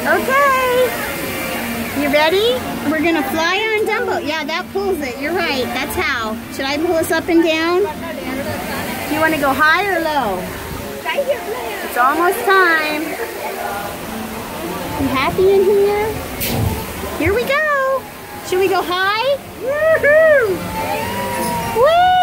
Okay. You ready? We're gonna fly on Dumbo. Yeah, that pulls it. You're right. That's how. Should I pull us up and down? Do you want to go high or low? It's almost time. You happy in here? Here we go. Should we go high? Woohoo! Woo!